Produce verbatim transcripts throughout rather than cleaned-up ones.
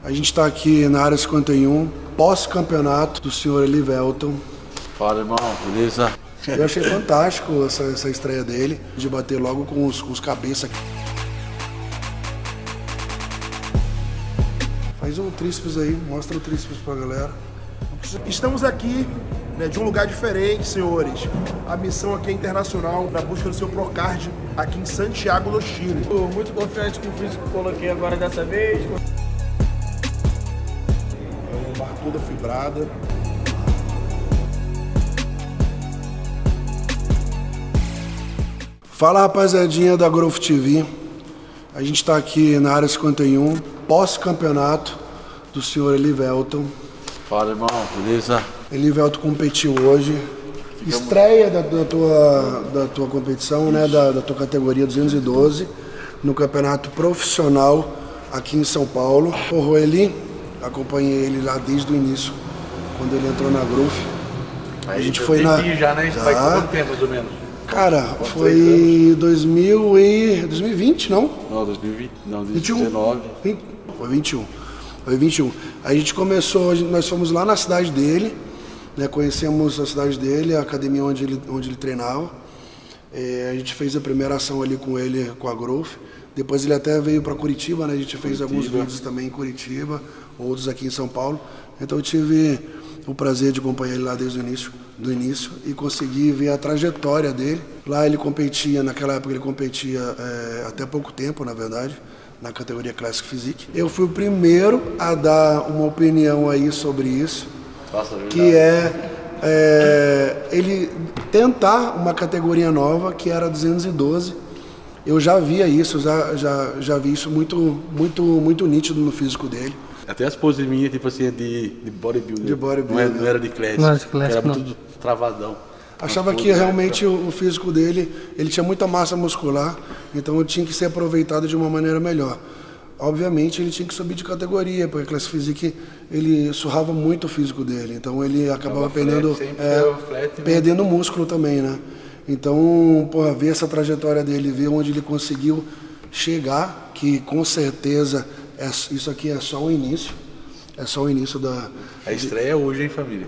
A gente está aqui na área cinquenta e um, pós-campeonato do senhor Elivelton. Fala, irmão, beleza? Eu achei fantástico essa, essa estreia dele, de bater logo com os, com os cabeças. Faz um tríceps aí, mostra o tríceps pra galera. Estamos aqui, né, de um lugar diferente, senhores. A missão aqui é internacional, na busca do seu Procard, aqui em Santiago, no Chile. Estou muito confiante com o físico que coloquei agora dessa vez. Barra toda fibrada. Fala, rapaziadinha da Growth T V. A gente está aqui na área cinquenta e um, pós-campeonato do senhor Elivelton. Fala, irmão, beleza? Elivelton competiu hoje. Estreia da, da, tua, da tua competição, né, da, da tua categoria duzentos e doze, no campeonato profissional aqui em São Paulo. O Eli, acompanhei ele lá desde o início, quando ele entrou na Growth. Aí, a gente foi na... já, né? Já. Faz quanto tempo, mais ou menos? Cara, foi dois mil e... dois mil e vinte, não? Não, dois mil e vinte, não, dois mil e dezenove. vinte, foi vinte e um. Foi vinte e um. A gente começou, nós fomos lá na cidade dele, né, conhecemos a cidade dele, a academia onde ele, onde ele treinava. É, a gente fez a primeira ação ali com ele, com a Growth. Depois ele até veio para Curitiba, né? A gente fez Curitiba. alguns vídeos também em Curitiba, outros aqui em São Paulo. Então eu tive o prazer de acompanhar ele lá desde o início, do início e consegui ver a trajetória dele. Lá ele competia, naquela época ele competia é, até pouco tempo, na verdade, na categoria Classic Physique. Eu fui o primeiro a dar uma opinião aí sobre isso, Nossa, que é, é ele tentar uma categoria nova, que era duzentos e doze. Eu já via isso, já, já, já vi isso muito, muito, muito nítido no físico dele. Até as poses minhas, tipo assim, de, de bodybuilder. De bodybuilder. Não era, não era de classic. Não era de classic, era não. tudo travadão. Achava que realmente o, o físico dele, ele tinha muita massa muscular, então ele tinha que ser aproveitado de uma maneira melhor. Obviamente ele tinha que subir de categoria, porque a Classic Physique, ele surrava muito o físico dele, então ele acabava perdendo, flat, é, flat, perdendo né? músculo também, né? Então, porra, ver essa trajetória dele, ver onde ele conseguiu chegar, que com certeza é, isso aqui é só o início, é só o início da... A estreia é hoje, hein, família?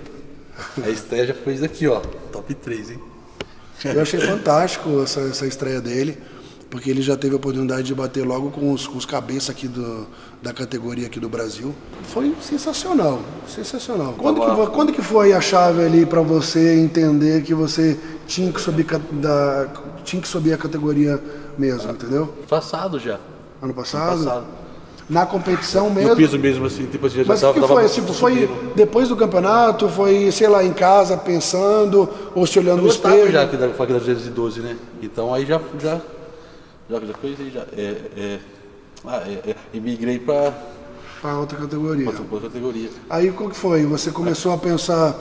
A estreia já foi isso aqui, ó, top três, hein? Eu achei fantástico essa, essa estreia dele, porque ele já teve a oportunidade de bater logo com os, com os cabeças aqui do, da categoria aqui do Brasil. Foi sensacional, sensacional. Quando que, quando que foi a chave ali para você entender que você tinha que subir, da, tinha que subir a categoria mesmo, entendeu? Passado já. Ano passado? Ano passado. Na competição mesmo? No piso mesmo, assim, tipo assim, já Mas o que foi? Tipo, foi depois do campeonato? Foi, sei lá, em casa pensando ou se olhando no espelho? Eu já aqui da faculdade duzentos e doze, né? Então aí já já já, já foi já é, é, ah, é, é, e migrei para para outra categoria. Outra, outra categoria. Aí qual que foi? Você começou a pensar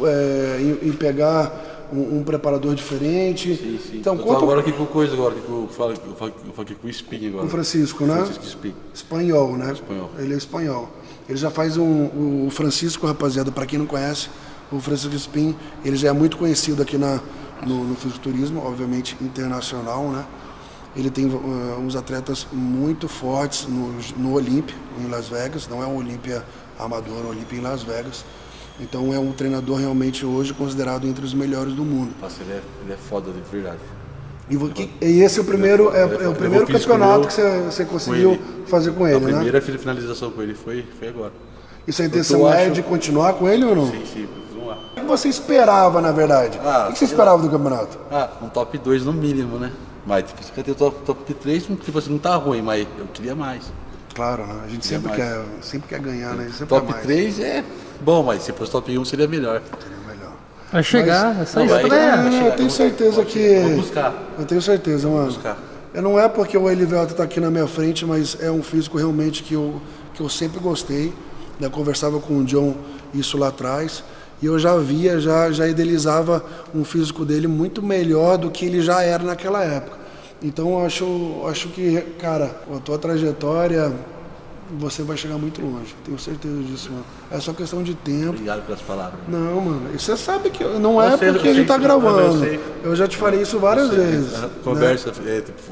é, em, em pegar um, um preparador diferente? Sim, sim. Então, eu conta... tô agora aqui com coisa agora, que eu falo, eu falo, eu falo aqui com o Spin agora. Com o Francisco, né? Francisco Spin. Espanhol, né? Espanhol. Ele é espanhol. Ele já faz um... O Francisco, rapaziada, para quem não conhece, o Francisco Spin, ele já é muito conhecido aqui na, no, no fisiculturismo, obviamente internacional, né? Ele tem uh, uns atletas muito fortes no, no Olímpia, em Las Vegas. Não é um Olímpia amador, é um Olímpia em Las Vegas. Então é um treinador realmente hoje considerado entre os melhores do mundo. Nossa, ele é, ele é foda de verdade. E, que, e esse é o primeiro, é, é o primeiro campeonato que você, você conseguiu com fazer com ele, né? A primeira né? finalização com ele foi, foi agora. Isso a intenção é acho... de continuar com ele ou não? Sim, sim. Vamos lá. O que você esperava, na verdade? Ah, o que você esperava do campeonato? Ah, um top dois no mínimo, né? Mas tipo, você quer ter top, top três, tipo assim, não tá ruim, mas eu queria mais. Claro, né? A gente sempre quer, sempre quer ganhar, né? Sempre top três é bom, mas se fosse top um seria melhor. Seria melhor. Vai chegar, mas, é só isso. É, eu tenho certeza que... Vou buscar. Eu tenho certeza, mano. Vou buscar. Não é porque o Elivelton tá aqui na minha frente, mas é um físico realmente que eu, que eu sempre gostei. Eu conversava com o John isso lá atrás. E eu já via, já, já idealizava um físico dele muito melhor do que ele já era naquela época. Então eu acho, acho que, cara, com a tua trajetória, você vai chegar muito longe. Tenho certeza disso, mano. É só questão de tempo. Obrigado pelas palavras. Não, mano. E você sabe que não é eu sei, porque eu a gente sei, tá gravando. Eu, eu já te falei isso várias vezes. Conversa, né? é, tipo,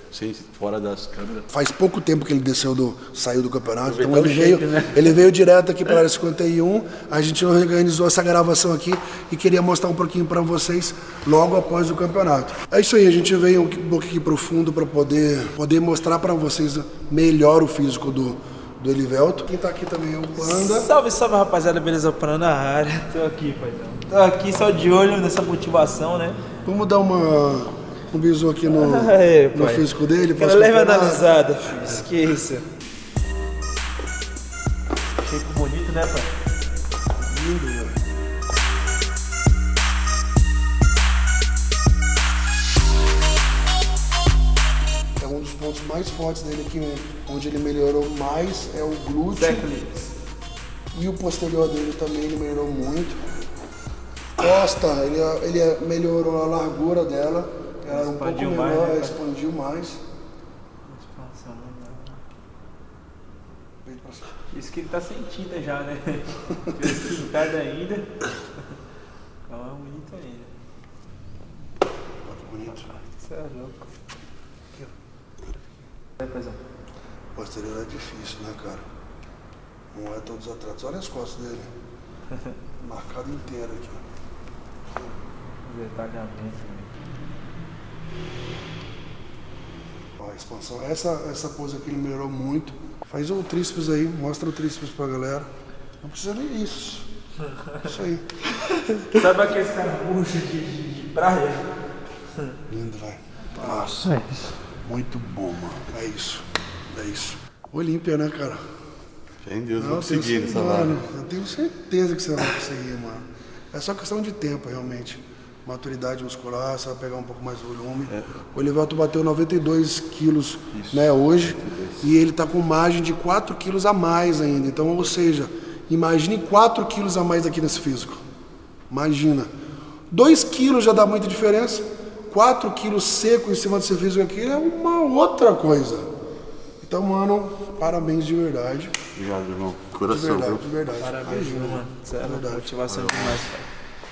sem, fora das câmeras. Faz pouco tempo que ele desceu do, saiu do campeonato, então ele veio, né? ele veio direto aqui para a área cinquenta e um. A gente organizou essa gravação aqui e queria mostrar um pouquinho para vocês logo após o campeonato. É isso aí, a gente veio um pouco aqui profundo para poder, poder mostrar para vocês melhor o físico do, do Elivelto. Quem tá aqui também é o Panda. Salve, salve, rapaziada, beleza? Panda na área. Tô aqui, paizão. Tô aqui só de olho nessa motivação, né? Vamos dar uma... um bisu aqui no, Aê, no físico dele. Aquela leve analisada, filho. Esqueça. Shape bonito, né, pai? Lindo, velho. É um dos pontos mais fortes dele aqui, onde ele melhorou mais, é o glúteo. E o posterior dele também ele melhorou muito. Costa, ele, ele melhorou a largura dela. Ela era um pouco menor, mais, né, expandiu mais. Isso que ele tá sentindo já, né? Esquentado ainda. Calma, bonito ainda. Olha que bonito. Isso é louco. Aqui, ó. É, paizão. Posterior é difícil, né, cara? Não é todos os atletas. Olha as costas dele. Marcado inteiro aqui. Detalhamento. Ó, a expansão. Essa, essa pose aqui ele melhorou muito. Faz o tríceps aí, mostra o tríceps pra galera. Não precisa nem isso. Isso aí. Sabe aqueles carbuchos de, de, de praia? Lindo, velho. Nossa. É isso. Muito bom, mano. É isso. É isso. Olímpia, né, cara? Fé em Deus, não, eu vou conseguir nessa vaga. Eu tenho certeza que você vai conseguir, mano. É só questão de tempo, realmente. Maturidade muscular, você vai pegar um pouco mais de volume. É. O Elivelto bateu noventa e dois quilos, né, hoje, e ele tá com margem de quatro quilos a mais ainda. Então, ou seja, imagine quatro quilos a mais aqui nesse físico. Imagina. dois quilos já dá muita diferença. quatro quilos seco em cima desse físico aqui é uma outra coisa. Então, mano, parabéns de verdade. Obrigado, irmão. Coração, de verdade, viu? de verdade. Parabéns, Imagina, mano. Sério, verdade. motivação demais, cara.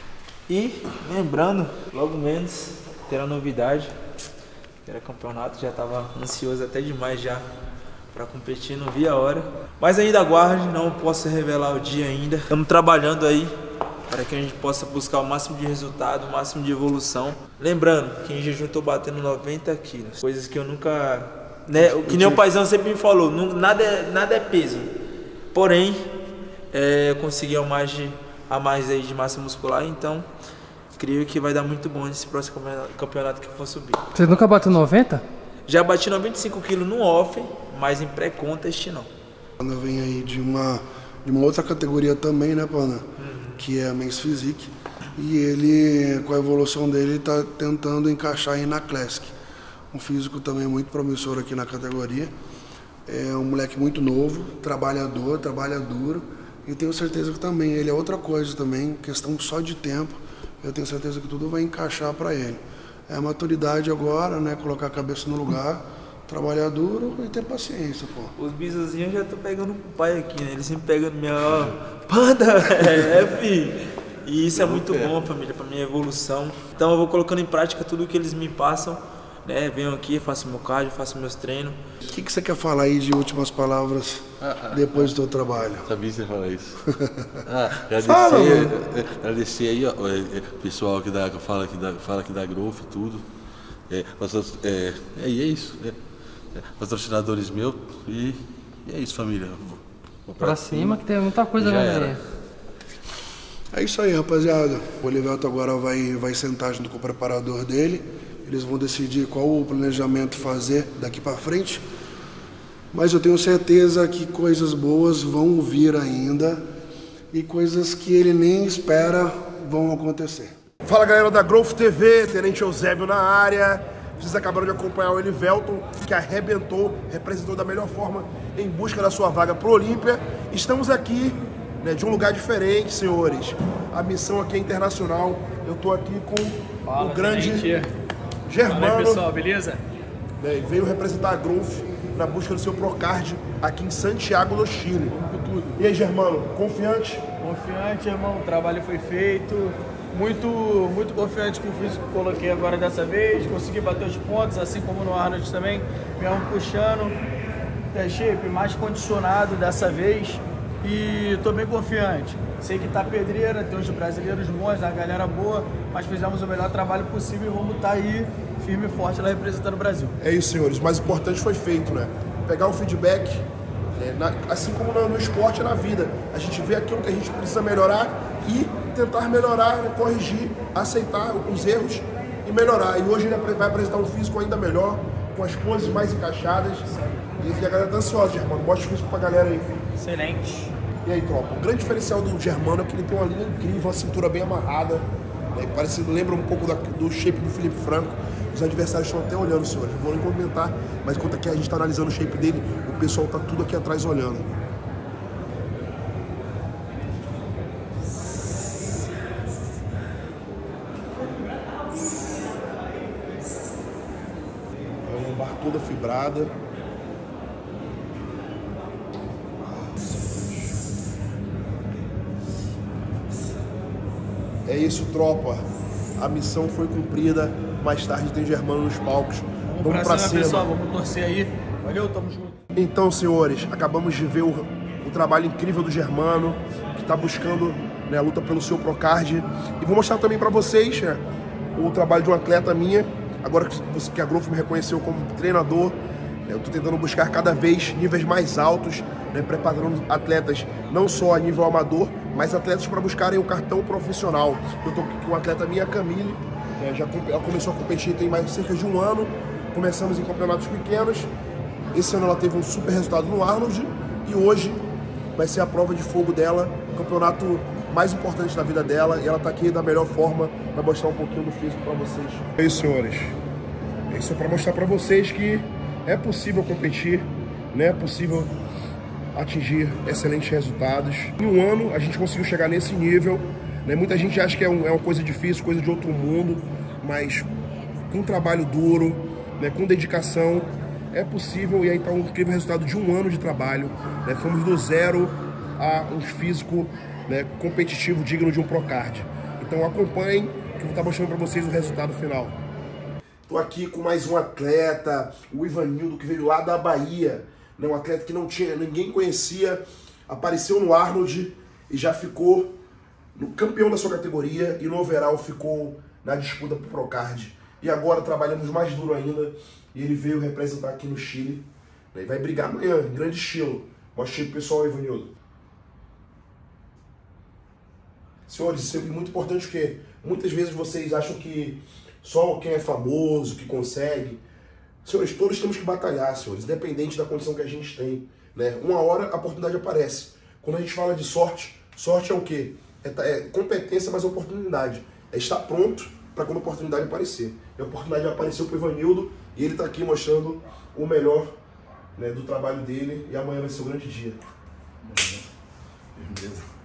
E, lembrando, logo menos, terá novidade. Terá campeonato, já tava ansioso até demais já para competir, não vi a hora. Mas ainda aguarde, não posso revelar o dia ainda. Estamos trabalhando aí para que a gente possa buscar o máximo de resultado, o máximo de evolução. Lembrando que em jejum eu tô batendo noventa quilos, coisas que eu nunca... Né, o que nem o paizão sempre me falou, não, nada, é, nada é peso. Porém, é, eu consegui a mais, de, a mais aí de massa muscular, então creio que vai dar muito bom nesse próximo campeonato que eu for subir. Você nunca bateu noventa? Já bati noventa e cinco quilos no off, mas em pré-contest não. Panda vem aí de uma, de uma outra categoria também, né, Panda? Uhum. Que é a Men's Physique. E ele, com a evolução dele, está tentando encaixar aí na Classic. Um físico também muito promissor aqui na categoria. É um moleque muito novo, trabalhador, trabalha duro. E tenho certeza que também ele é outra coisa também, questão só de tempo. Eu tenho certeza que tudo vai encaixar para ele. É a maturidade agora, né? Colocar a cabeça no lugar, trabalhar duro e ter paciência, pô. Os bisozinhos eu já tô pegando pro pai aqui, né? Ele sempre pegando minha, ó, Panda, é, é filho. E isso é muito bom, família, pra minha evolução. Então eu vou colocando em prática tudo que eles me passam, né? Venho aqui, faço meu cardio, faço meus treinos. O que, que você quer falar aí de últimas palavras ah, ah, depois ah, do teu trabalho? Sabia que você falar isso. Ah, agradecer, agradecer aí, ó, o pessoal que, dá, que fala que dá, fala que dá growth e tudo. É, é, é, e é isso. É, é, patrocinadores meus e, e é isso, família. Vou, vou pra, pra cima, cima que tem muita coisa já era. É isso aí, rapaziada. O Elivelto agora vai, vai sentar junto com o preparador dele. Eles vão decidir qual o planejamento fazer daqui para frente. Mas eu tenho certeza que coisas boas vão vir ainda e coisas que ele nem espera vão acontecer. Fala, galera da Growth T V, Tenente Eusébio na área. Vocês acabaram de acompanhar o Elivelto, que arrebentou, representou da melhor forma em busca da sua vaga pro Olímpia. Estamos aqui, né, de um lugar diferente, senhores. A missão aqui é internacional. Eu tô aqui com Fala, o grande... Tenente. Germano, Fala aí, pessoal, beleza? Né, veio representar a Growth na busca do seu Procard aqui em Santiago do Chile. E aí, Germano, confiante? Confiante, irmão. O trabalho foi feito. muito, muito confiante com o físico que coloquei agora dessa vez, consegui bater os pontos, assim como no Arnold também, mesmo puxando, é, shape mais condicionado dessa vez e estou bem confiante. Sei que tá pedreira, tem uns brasileiros bons, a galera boa, mas fizemos o melhor trabalho possível e vamos estar tá aí firme e forte lá representando o Brasil. É isso, senhores, o mais importante foi feito, né? Pegar o feedback, é, na, assim como no, no esporte e na vida, a gente vê aquilo que a gente precisa melhorar e tentar melhorar, né, corrigir, aceitar os erros e melhorar. E hoje ele vai apresentar um físico ainda melhor, com as poses mais encaixadas. E a galera tá ansiosa, Germano. Mostra o físico pra galera aí. Excelente. E aí, tropa, o grande diferencial do Germano é que ele tem uma linha incrível, uma cintura bem amarrada, né? Parece, lembra um pouco da, do shape do Felipe Franco. Os adversários estão até olhando, senhores. Não vou nem comentar, mas enquanto aqui a gente está analisando o shape dele, o pessoal tá tudo aqui atrás olhando. A lombar toda fibrada. É isso, tropa. A missão foi cumprida. Mais tarde tem Germano nos palcos. Vamos, vamos pra, pra cima, cima, pessoal. Vamos torcer aí. Valeu, tamo junto. Então, senhores, acabamos de ver o, o trabalho incrível do Germano, que está buscando, né, a luta pelo seu Procard. E vou mostrar também para vocês, né, o trabalho de uma atleta minha. Agora que, que a Growth me reconheceu como treinador, né, eu estou tentando buscar cada vez níveis mais altos, né, preparando atletas não só a nível amador, mas atletas para buscarem o cartão profissional. Eu estou com uma atleta minha, a Camille, né, já ela começou a competir tem mais cerca de um ano. Começamos em campeonatos pequenos. Esse ano ela teve um super resultado no Arnold e hoje vai ser a prova de fogo dela, o campeonato mais importante da vida dela, e ela está aqui da melhor forma para mostrar um pouquinho do físico para vocês. É isso, senhores. É isso para mostrar para vocês que é possível competir, né? É possível atingir excelentes resultados. Em um ano a gente conseguiu chegar nesse nível, né? Muita gente acha que é, um, é uma coisa difícil, coisa de outro mundo, mas com trabalho duro, né? Com dedicação, é possível. E aí está um incrível resultado de um ano de trabalho, né? Fomos do zero a um físico, né, competitivo digno de um Procard. Então acompanhem que eu vou estar mostrando para vocês o resultado final. Estou aqui com mais um atleta, o Ivanildo, que veio lá da Bahia, né, um atleta que não tinha, ninguém conhecia, apareceu no Arnold e já ficou no campeão da sua categoria, e no overall ficou na disputa para o Procard. E agora trabalhamos mais duro ainda, e ele veio representar aqui no Chile, né, e vai brigar amanhã, em grande estilo. Mostra aí pro pessoal, Ivanildo. Senhores, isso é muito importante, porque muitas vezes vocês acham que só quem é famoso, que consegue. Senhores, todos temos que batalhar, senhores, independente da condição que a gente tem, né? Uma hora a oportunidade aparece. Quando a gente fala de sorte, sorte é o quê? É, é competência, mas oportunidade. É estar pronto para quando a oportunidade aparecer. E a oportunidade apareceu para o Ivanildo e ele está aqui mostrando o melhor, né, do trabalho dele, e amanhã vai ser o grande dia. Beleza.